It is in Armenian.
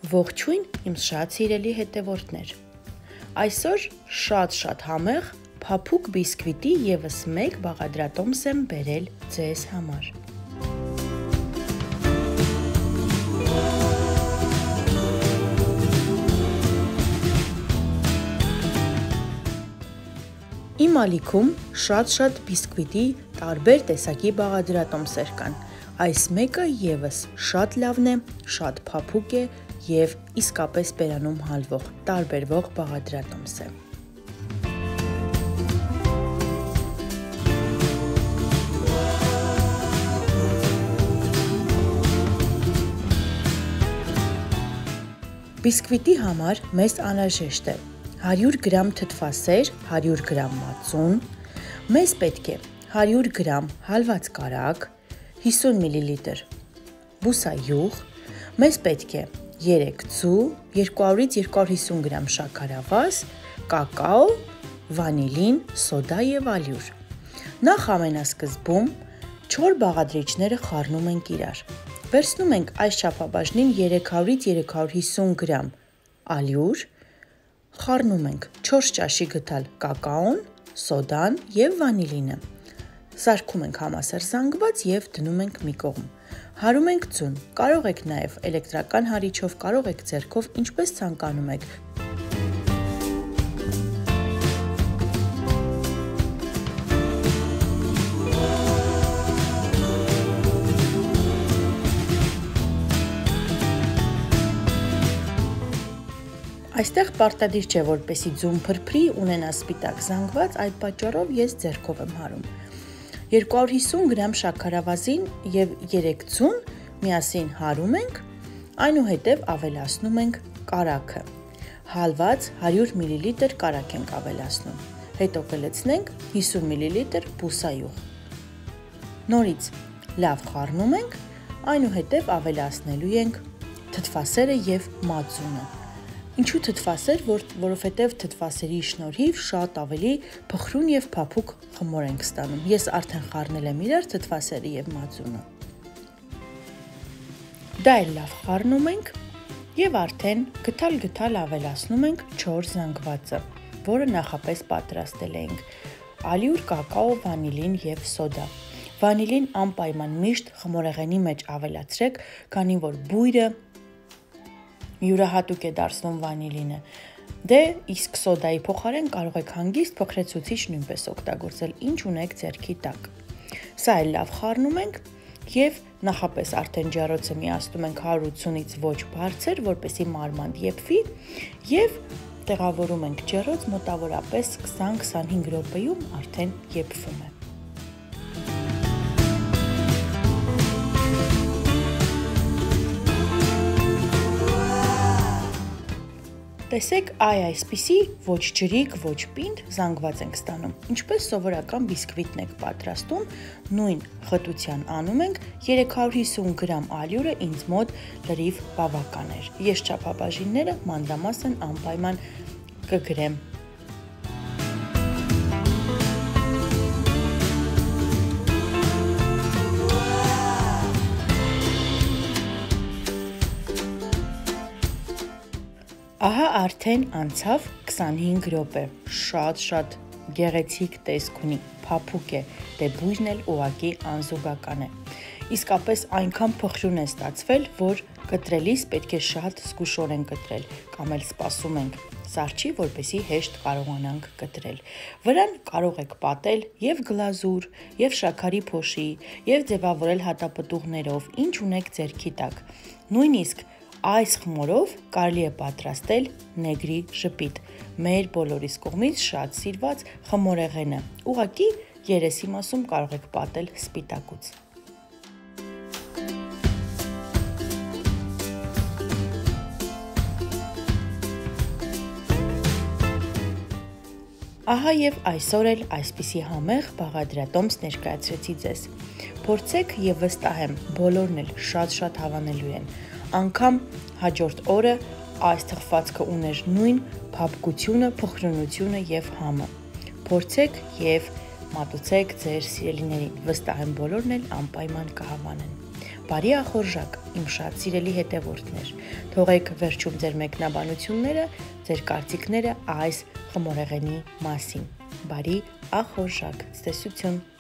Ողջույն իմ շատ սիրելի հետևորդներ։ Այսօր շատ համեղ փափուկ բիսկվիտի եւս մեկ բաղադրատոմս եմ բերել ձեզ համար։ Իմ ալիքում շատ բիսկվիտի տարբեր տեսակի բաղադրատոմսեր կան։ Այս մեկը եւս շատ լավն է, շատ փափուկ է եւ իսկապես բերանում հալվող, տարբերվող բաղադրատոմս է։ Բիսկվիտի համար մեզ անհրաժեշտ է 100 գրամ թթվասեր, 100 գրամ մածուն, մեզ պետք է 100 գրամ հալված կարագ, 50 մլ բուսայուղ, մեզ պետք է 3 ձու, 200-ից 250 գրամ շաքարավազ, կակաո, վանիլին, սոդա եւ ալյուր։ Նախ ամենասկզբում 4 բաղադրիչները խառնում ենք իրար։ Վերցնում ենք այս չափաբաժնին 300-ից 350 գրամ ալյուր, խառնում ենք 4 ճաշի գդալ կակաոն, սոդան եւ վանիլինը։ Սարքում ենք համասար զանգված եւ դնում ենք մի կողմ։ Հարում ենք ձուն։ Կարող եք նաեւ էլեկտրական հարիչով, կարող եք ձեռքով, ինչպես ցանկանում եք։ Այստեղ պարտադիր չէ, որպեսզի ձուն փրփրի, ունենա սպիտակ զանգված, այդ պատճառով ես ձեռքով եմ հարում։ 250 գրամ շաքարավազին եւ 3 ձուն միասին հարում ենք, այնուհետև ավելացնում ենք կարագը։ Հալված 100 մլ կարագ ենք ավելացնում։ Հետո կլցնենք 50 մլ բուսայուղ։ Նորից լավ խառնում ենք, այնուհետև ավելացնելու ենք թթվասերը եւ մածունը։ Ինչու թթվասեր, որովհետև թթվասերի շնորհիվ շատ ավելի փխրուն եւ փափուկ խմոր ենք ստանում։ Ես արդեն խառնել եմ իրար թթվասերը եւ մածունը։ Դա էլ լավ խառնում ենք եւ արդեն գթալ ավելացնում ենք 4 զանգվածը, որը նախապես պատրաստել ենք։ Ալյուր, կակաո, վանիլին եւ սոդա։ Վանիլին անպայման միշտ խմորեղենի մեջ ավելացրեք, քանի որ բույրը յուրահատուկ է դարձնում վանիլինը։ Դե իսկ սոդայի փոխարեն կարող եք հանգիստ փխրեցուցիչ նույնպես օգտագործել, ինչ ունեք ձեռքի տակ։ Սա էլ լավ խառնում ենք եւ նախապես արդեն ջեռոցը միացնում ենք 180-ից ոչ բարձր, որպեսզի մարմանդ եփվի եւ տեղավորում ենք ջեռոց մոտավորապես 20-25 րոպեում արդեն եփվում է։ Տեսեք, այսպիսի ոչ ջրիկ, ոչ պինդ զանգված ենք ստանում։ Ինչպես սովորական բիսկվիտն եք պատրաստում, նույն խտության անում ենք 350 գրամ ալյուրը ինձ մոտ լրիվ բավական էր։ Ես չափաբաժինները մանրամասն անպայման կգրեմ։ Ահա արդեն անցավ 25 րոպե, շատ գեղեցիկ տեսք ունի, փափուկ է, դե բույրն էլ ուղղակի անզուգական է։ Իսկապես այնքան փխրուն է ստացվել, որ կտրելիս պետք է շատ զգուշորեն կտրել, կամ էլ սպասում ենք սառչի, որպեսզի հեշտ կարողանանք կտրել։ Վրան կարող եք պատել եւ գլազուր, եւ շաքարի փոշի, եւ ձևավորել հատապտուղներով, ինչ ունեք ձեռքի տակ։ Նույնիսկ այս խմորով կարելի է պատրաստել նեգրի ժպիտ, մեր բոլորիս կողմից շատ սիրված խմորեղենը։ Ուղղակի երեսի մասում կարող եք պատել սպիտակուց։ Ահա եւ այսօր էլ այսպիսի համեղ բաղադրատոմս ներկայացրեցի ձեզ։ Փորձեք եւ վստահ եմ, բոլորն էլ շատ հավանելու են։ Անգամ հաջորդ օրը այս թխվածքը ուներ նույն փափկությունը, փխրունությունը եւ համը։ Փորձեք եւ մատուցեք ձեր սիրելիներին, վստահ եմ բոլորն էլ անպայման կհավանեն։ Բարի ախորժակ, իմ շատ սիրելի հետևորդներ, թողեք վերջում ձեր մեկնաբանությունները, ձեր կարծիքները այս խմորեղենի մասին։ Բարի ախորժակ, ցտեսություն։